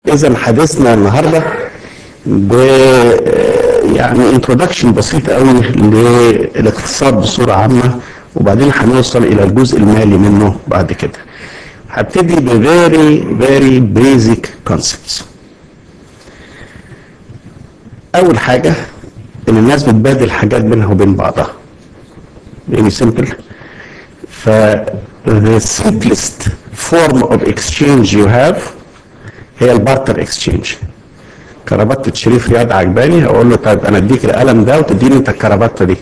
إذا حديثنا النهارده ب يعني انترودكشن بسيط قوي للاقتصاد بصورة عامة، وبعدين هنوصل إلى الجزء المالي منه بعد كده. هبتدي ب very basic concepts. أول حاجة إن الناس بتبادل حاجات بينها وبين بعضها. very simple. ف the simplest form of exchange you have هي البارتر اكسشينج. كرافته شريف رياض عجباني، اقول له طيب انا اديك القلم ده وتديني انت الكرافته دي.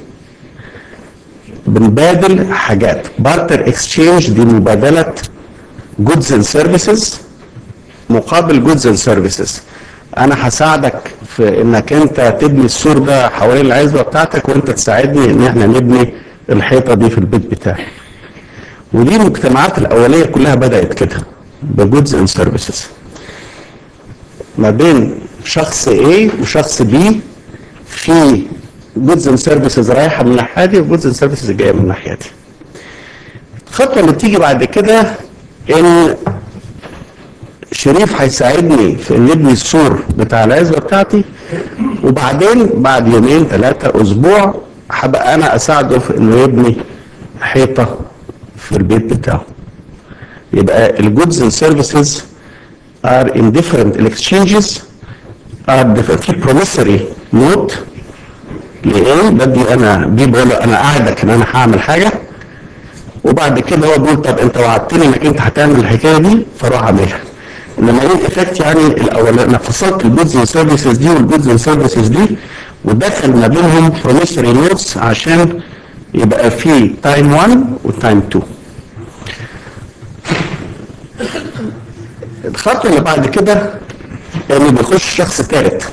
بنبادل حاجات. بارتر اكسشينج دي مبادله جودز اند سيرفيسز مقابل جودز اند سيرفيسز. انا هساعدك في انك انت تبني السور ده حوالين العزبه بتاعتك، وانت تساعدني ان احنا نبني الحيطه دي في البيت بتاعي. ودي المجتمعات الاوليه كلها بدات كده بجودز اند سيرفيسز، ما بين شخص A وشخص B في جودز اند سيرفيسز رايحه من الناحيه دي وجودز اند سيرفيسز جايه من الناحيه دي. الخطوه اللي بتيجي بعد كده ان شريف هيساعدني في ان نبني السور بتاع العزبه بتاعتي، وبعدين بعد يومين ثلاثه اسبوع هبقى انا اساعده في انه يبني حيطه في البيت بتاعه. يبقى الجودز اند سيرفيسز are in different exchanges are different. في promissory note لإيه؟ بدي أنا بقول له أنا قاعدك إن أنا هعمل حاجة، وبعد كده هو بيقول طب أنت وعدتني إنك أنت هتعمل الحكاية دي فروح أعملها. إنما إيه الإفكت؟ يعني الأول أنا فصلت الجودز اند سيرفيسز دي والجودز اند سيرفيسز دي، ودخل ما بينهم promissory notes عشان يبقى في تايم 1 وتايم 2. الخطوة اللي بعد كده يعني بيخش شخص ثالث.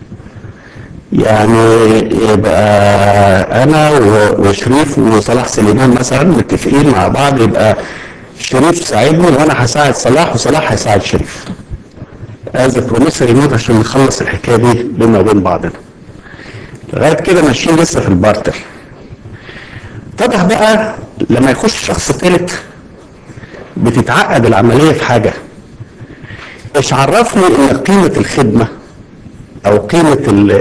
يعني يبقى انا وشريف وصلاح سليمان مثلا متفقين مع بعض، يبقى شريف ساعدني وانا هساعد صلاح وصلاح هيساعد شريف. از بروميسري نوت عشان نخلص الحكايه دي بيننا وبين بعضنا. لغايه كده ماشيين لسه في البارتر. اتضح بقى لما يخش شخص ثالث بتتعقد العمليه في حاجه. ايش عرفني ان قيمه الخدمه او قيمه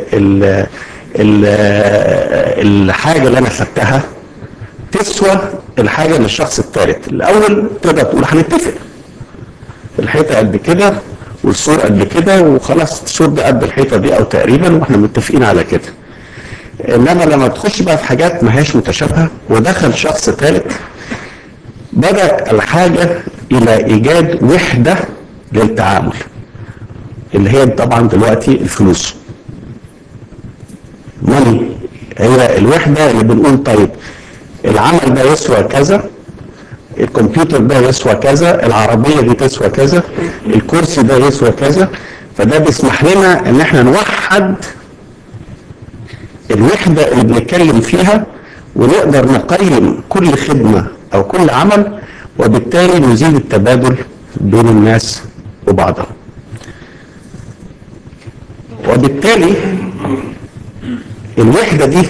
الحاجه اللي انا خدتها تسوى الحاجه اللي الشخص الثالث. الاول تقدر تقول هنتفق الحيطه قد كده والسور قد كده وخلاص، السور ده قد الحيطه دي او تقريبا واحنا متفقين على كده. انما لما تخش بقى في حاجات ما هيش متشابهه ودخل شخص ثالث، بدات الحاجه الى ايجاد وحده للتعامل اللي هي طبعا دلوقتي الفلوس. ماني هي الوحده اللي بنقول طيب العمل ده يسوى كذا، الكمبيوتر ده يسوى كذا، العربيه دي تسوى كذا، الكرسي ده يسوى كذا. فده بيسمح لنا ان احنا نوحد الوحده اللي بنتكلم فيها، ونقدر نقيم كل خدمه او كل عمل، وبالتالي نزيد التبادل بين الناس وبعضها. وبالتالي الوحده دي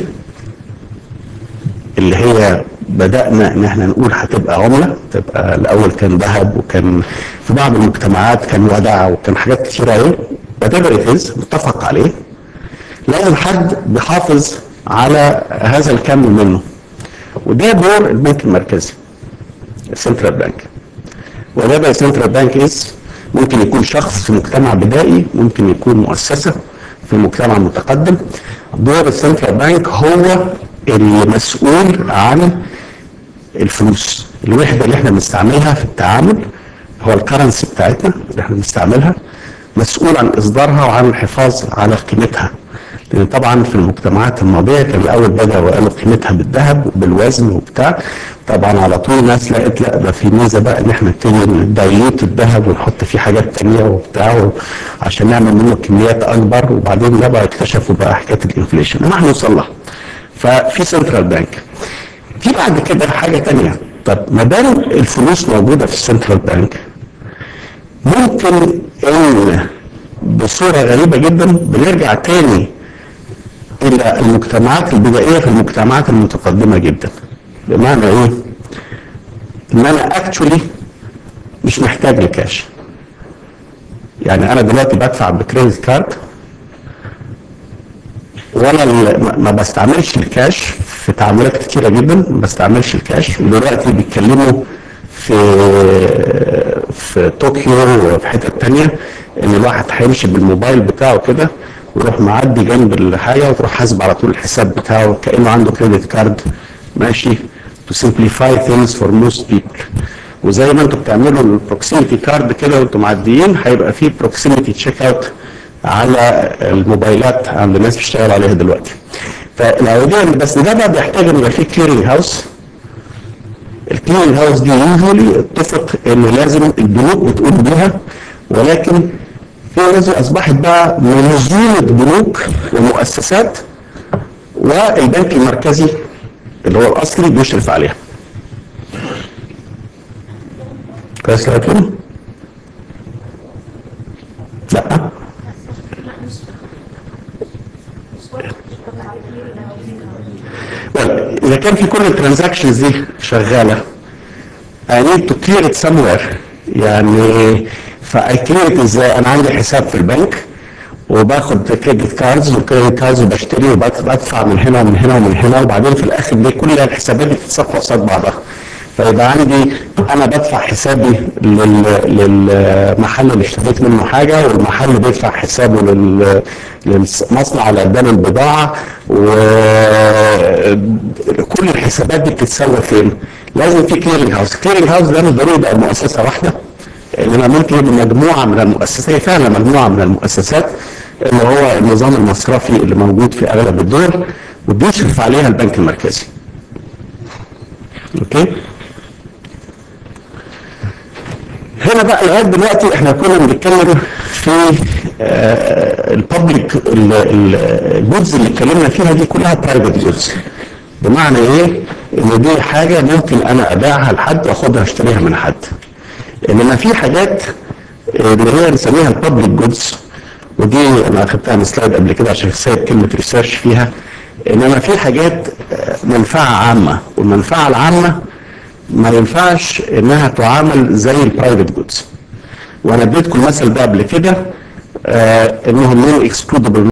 اللي هي بدأنا ان احنا نقول هتبقى عمله، تبقى الاول كان ذهب وكان في بعض المجتمعات كان ودع وكان حاجات كتيره قوي، whatever متفق عليه. لازم حد بيحافظ على هذا الكم منه، وده دور البنك المركزي السنترال بانك. وده السنترال بانك ممكن يكون شخص في مجتمع بدائي، ممكن يكون مؤسسه في مجتمع متقدم. دور السنترال بانك هو المسؤول عن الفلوس، الوحده اللي احنا بنستعملها في التعامل، هو الكرنسي بتاعتنا اللي احنا بنستعملها، مسؤول عن اصدارها وعن الحفاظ على قيمتها. لان طبعا في المجتمعات الماضيه كان الاول بداوا قالوا قيمتها بالذهب وبالوزن وبتاع، طبعا على طول الناس لقت لا ده في ميزه بقى ان احنا نبتدي ندايلوت الذهب ونحط فيه حاجات ثانيه وبتاع عشان نعمل منه كميات اكبر، وبعدين ده بقى اكتشفوا بقى حكايه الانفليشن. احنا هنوصل لها. ففي سنترال بانك. في بعد كده حاجه ثانيه، طب ما دام الفلوس موجوده في السنترال بانك، ممكن ان بصوره غريبه جدا بنرجع تاني الى المجتمعات البدائيه في المجتمعات المتقدمه جدا. بمعنى ايه؟ ان انا اكشولي مش محتاج لكاش. يعني انا دلوقتي بدفع بكريدت كارد وانا ما بستعملش الكاش في تعاملات كتيره جدا، ما بستعملش الكاش. ودلوقتي بيتكلموا في طوكيو وفي حتت تانية ان الواحد هيمشي بالموبايل بتاعه كده ويروح معدي جنب الحاجه وتروح حاسب على طول الحساب بتاعه كانه عنده كريدت كارد ماشي. to simplify things for most people. وزي ما انتم بتعملوا البروكسيميتي كارد كده وانتم معديين، هيبقى في بروكسيميتي تشيك اوت على الموبايلات عند الناس بتشتغل عليها دلوقتي. فالعوديه بس ده بقى بيحتاج ان يبقى في كليرنج هاوس. الكليرنج هاوس دي يوجولي اتفق ان لازم البنوك بتقول بيها، ولكن في ناس اصبحت بقى منظومه بنوك ومؤسسات والبنك المركزي اللي هو الاصلي بيشرف عليها. كويس لكن لا اذا كان في كل الترانزاكشنز دي شغاله I need to clear it somewhere. يعني فاي كلير ازاي؟ انا عندي حساب في البنك وباخد كريدت كاردز والكريدت كاردز وبشتري وبدفع من هنا ومن هنا ومن هنا، وبعدين في الاخر دي كل الحسابات دي بتتصفى قصاد بعضها. فيبقى عندي انا بدفع حسابي للمحل اللي اشتريت منه حاجه، والمحل بيدفع حسابه للمصنع اللي اداني البضاعه، وكل الحسابات دي بتتسوى فين؟ لازم في كليرنج هاوس. الكليرنج هاوس ده مش ضروري يبقى مؤسسه واحده، انما ممكن يبقى مجموعه من المؤسسات، هي فعلا مجموعه من المؤسسات اللي هو النظام المصرفي اللي موجود في اغلب الدول وبيشرف عليها البنك المركزي. اوكي؟ هنا بقى لغايه دلوقتي احنا كنا بنتكلم في الببليك الجودز اللي اتكلمنا فيها دي كلها برايفت جودز. بمعنى ايه؟ ان دي حاجه ممكن انا ابيعها لحد واخدها اشتريها من حد. انما في حاجات اللي هي بنسميها الببليك جودز، ودي انا اخدتها من سلايد قبل كده عشان سايب كلمه ريسيرش فيها. انما في حاجات منفعه عامه، والمنفعه العامه ما ينفعش انها تعامل زي البرايفت جودز. وانا اديتكم المثل ده قبل كده انهم نون اكسكلودبل